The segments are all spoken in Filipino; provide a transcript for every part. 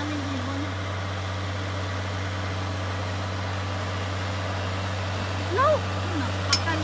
daming ibon. No! Napakal.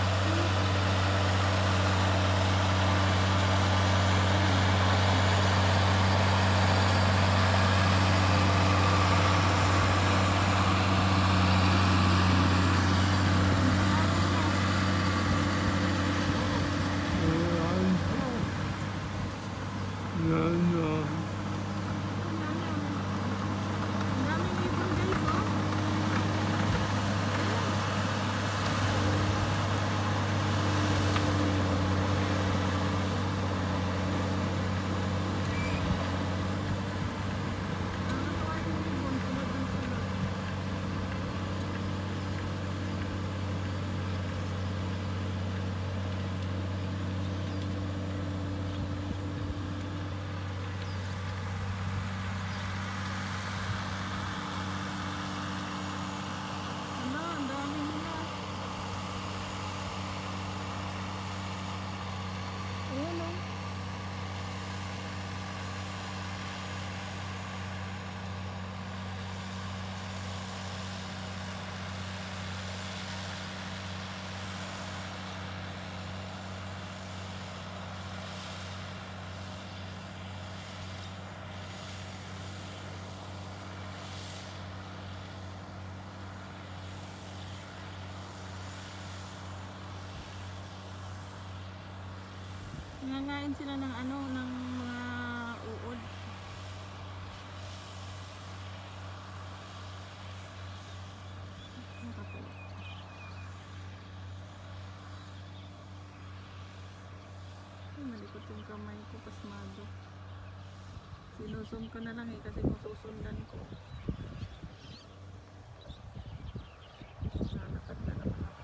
Nangangain sila ng ano, ng mga uod. Nakatuwa. Ay, malikot yung kamay ko, pasmado. Sinusum ko na lang eh, kasi masusundan ko. Lalakad na naman ako.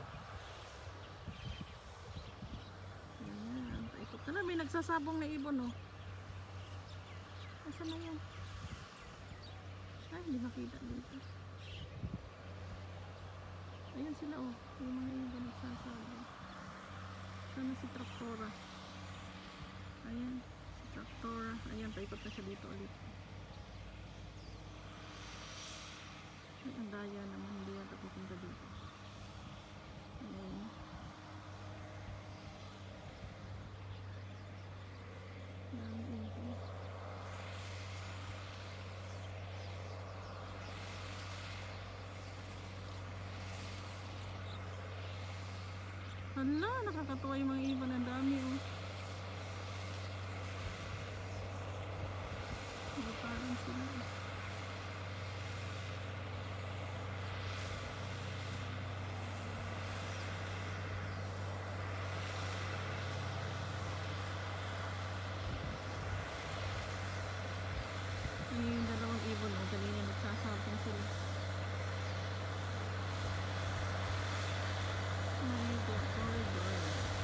Ayan, paikot na lang. May nagsasabong na ibon oh. Asan na yan? Ay, hindi makita dito. Ayan sila oh. Yung mga ibon nagsasabong. Sana si Traktora. Ayan, si Traktora. Ayan, paikot na siya dito ulit. Ay, ang daya naman. Hindi yan tapupunta dito. Ayan. Dami ibon. Hala, nakakatuwa yung mga ibon. Ang dami oh. Parang sila eh. Ano yung dalawang ibon oh. Dali na nagsasabong sila. Corridor.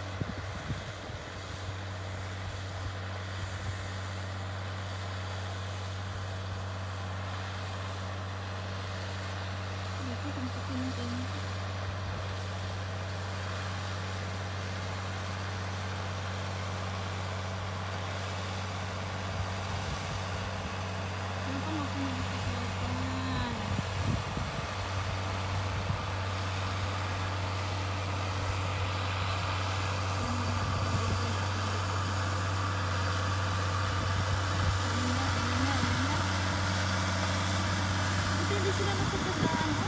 Ito kung pakinig. Ano pa makinig sa kalitan? Ito hindi sila nasagkasaan ko.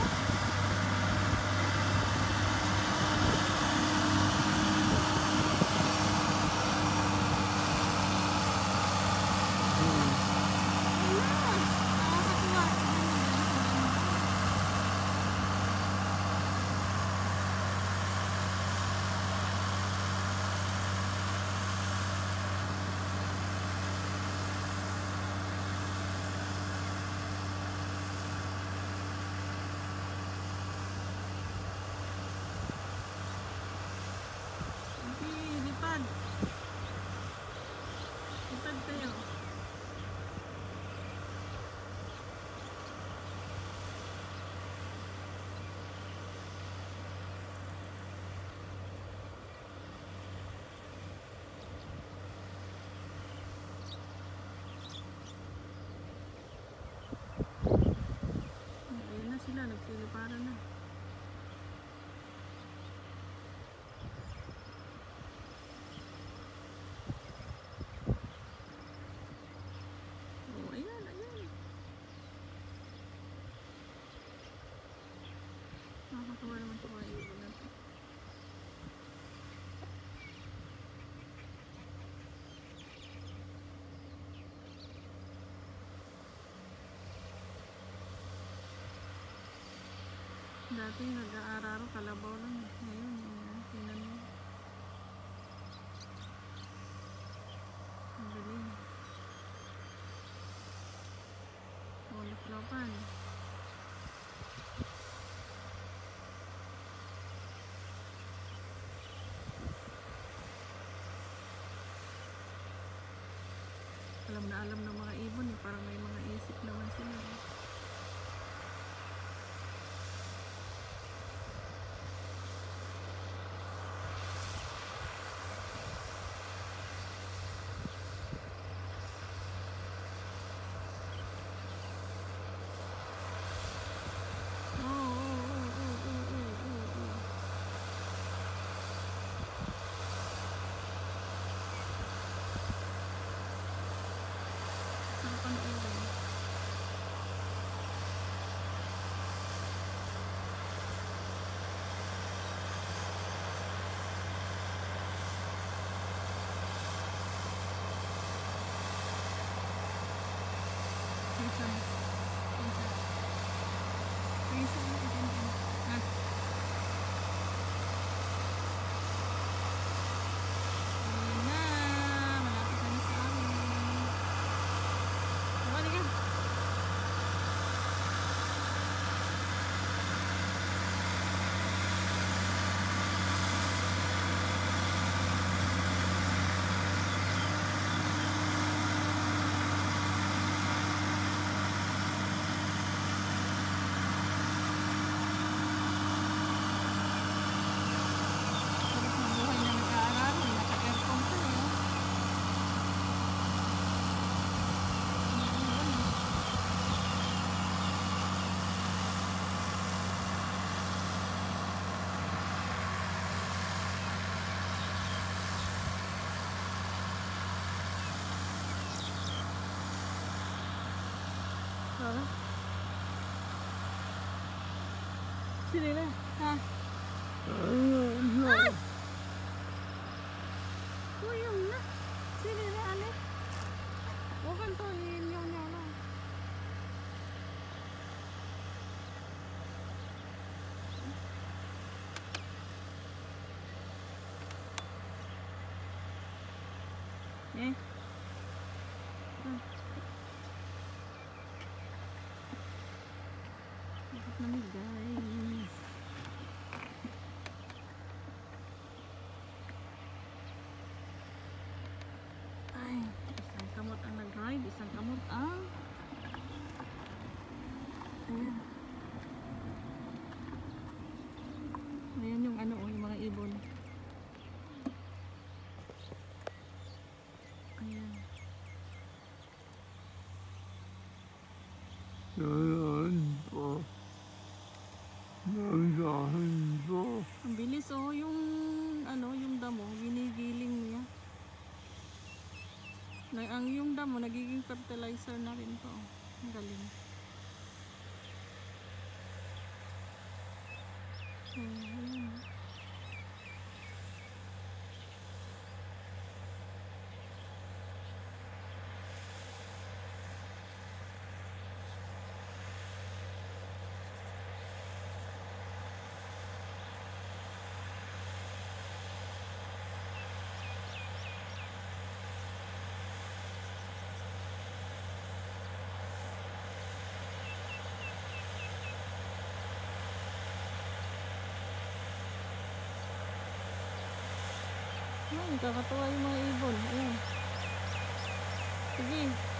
Dati nag-aararo, kalabaw lang. Ngayon, ayan, tingnan mo. Ang galing. Luplopan. Alam na alam ng mga ibon eh. Parang may mga isip naman sila eh. Sarapan ulo. Pinsan. Pinsan. Pinsan. Ha? Ayan na. Malapit na sa amin. Balik ka. Sini na. Ha? Ay! Kuyong na. Sini na, ale. Huwag kang to, ninyo na. Eh? Bakit namin guys? Ay, isang kamot ang nag-ride, isang kamot ang ayan. Ayan yung ano, yung mga ibon. Ayan. Ayan po. Nandiyan po. Ang bilis oh, yung ano, yung damo, ginigiling niya. Ang yung damo nagiging fertilizer na rin to. Ang galing. Ayan. Ay, kakatuwa yung mga ibon. Ayan. Sige.